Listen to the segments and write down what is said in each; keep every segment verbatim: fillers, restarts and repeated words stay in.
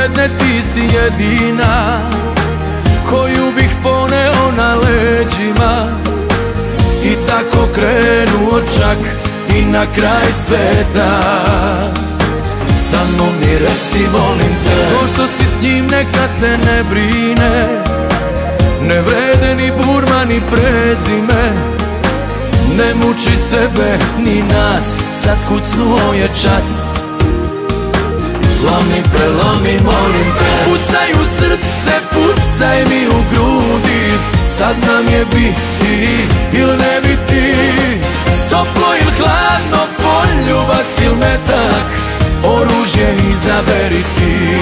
jedne ti si jedina koju bih poneo na leđima i tako krenuo čak i na kraj sveta. Samo mi reci volim te, ko što si s njim neka te ne brine, ne vrede ni burma ni prezime, ne muči sebe ni nas, sad kucnuo je čas. Lomi, prelomi, molim te, pucaj u srce, pucaj mi u grudi, sad nam je biti ili ne biti, toplo ili hladno, poljubac ili metak, oružje izaberi ti.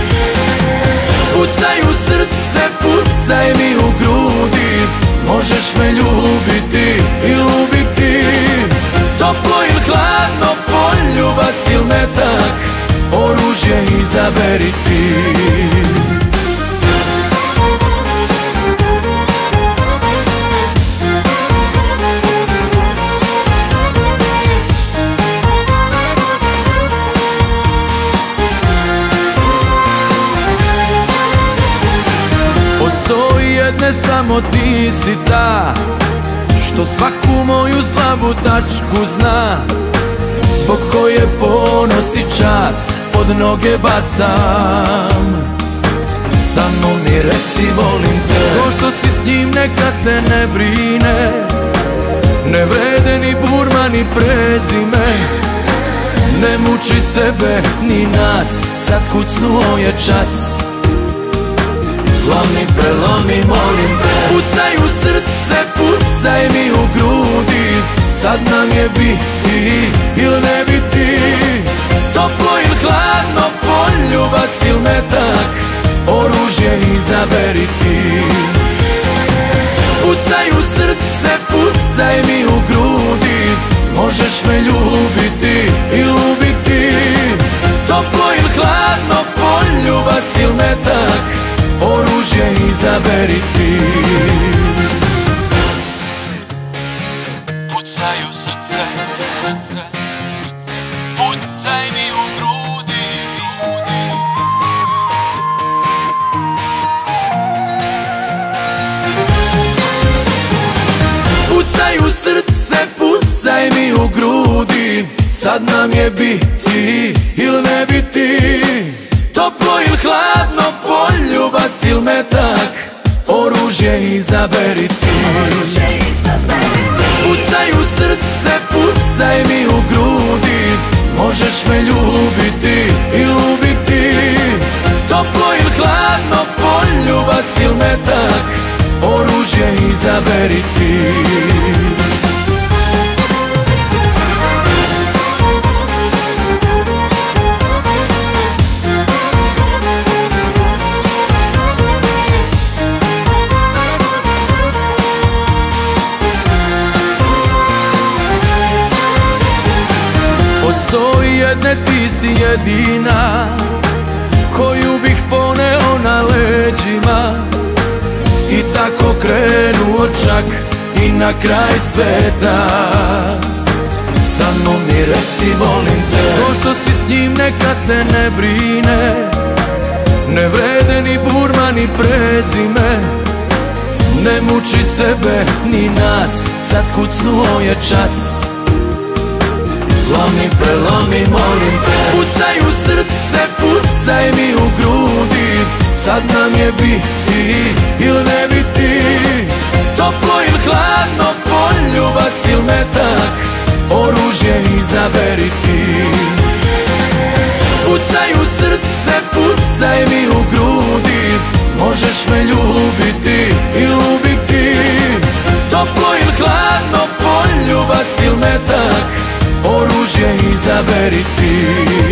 Pucaj u srce, pucaj mi u grudi, možeš me ljubiti ili ubiti, toplo ili hladno, poljubac ili metak, oružje izaberi ti. Od sto i jedne samo ti si ta što svaku moju slabu tačku zna, zbog koje ponos i čast pod noge bacam. Samo mi reci volim te, ko što si s njim neka te ne brine, ne vrede ni burma ni prezime, ne muči sebe ni nas, sad kucnuo je čas. Lomi, prelomi, molim te, pucaj u srce, pucaj mi u grudi, sad nam je biti ili ne biti, toplo ili hladno, poljubac ili metak, oružje izaberi ti. Pucaj u srce, pucaj mi u grudi, možeš me ljubiti ili ubiti, toplo ili hladno, poljubac ili metak, oružje izaberi ti. Pucaj u srce, srce, pucaj mi u grudi, pucaj u srce, pucaj mi u grudi, sad nam je biti ili ne biti, toplo ili hladno, poljubac ili metak, oružje izaberi ti. Pucaj u srce, pucaj mi u grudi, možeš me ljubiti ili ubiti, toplo ili hladno, poljubac ili metak, oružje izaberi ti. Od sto i jedne ti si jedina koju bih poneo na leđima i tako krenuo čak i na kraj sveta. Samo mi reci volim te, ko što si s njim neka te ne brine, ne vrede ni burma ni prezime, ne muči sebe ni nas, sad kucnuo je čas. Lomi, prelomi, molim te, pucaj u srce, pucaj mi u grudi, sad nam je biti ili ne biti, toplo ili hladno, poljubac ili metak, oružje izaberi ti. Pucaj u srce, pucaj mi u grudi, možeš me ljubiti ili ubiti, toplo ili hladno, poljubac ili metak, oružje izaberi ti.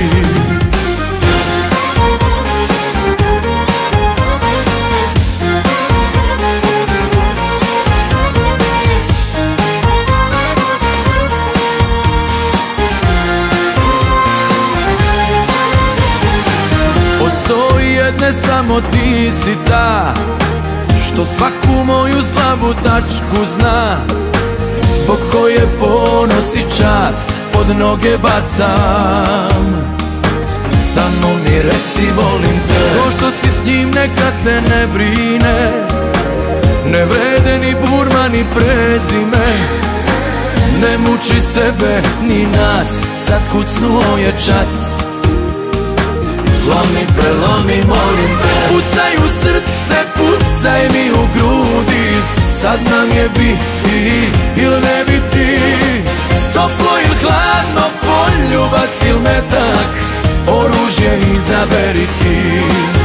Od sto i jedne samo ti si ta što svaku moju slabu tačku zna, zbog koje ponos i čast pod noge bacam. samo mi reci volim te. To što si s njim neka te ne brine, ne vrede ni burma ni prezime. Ne muči sebe ni nas, sad kucnuo je čas. Lomi, prelomi, molim te. Pucaj u srce, pucaj mi u grudi, sad nam je biti ili ne biti. Toplo ili hladno, poljubac ili metak, oružje izaberi ti.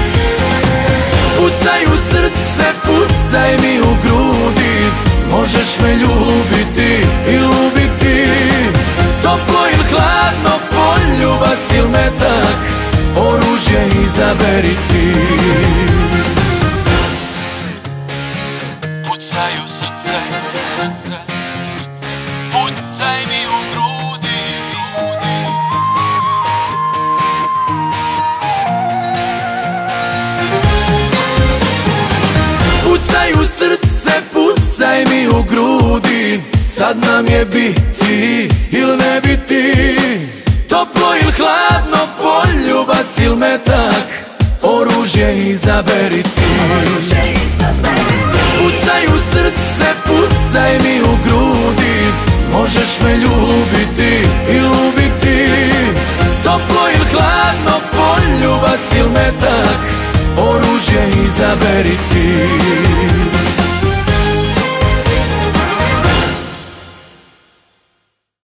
Pucaj u srce, pucaj mi u grudi, možeš me ljubiti i ljubiti. Toplo ili hladno, poljubac ili metak, oružje izaberi ti. Pucaj u srce, srce, pucaj mi u grudi. Pucaj u srce, pucaj mi u grudi, sad nam je biti ili ne biti. Toplo ili hladno, poljubac ili metak, oružje izaberi ti. Pucaj u srce, pucaj mi u grudi, možeš me ljubiti i ljubiti. Toplo ili hladno, poljubac ili metak, oružje izaberi ti.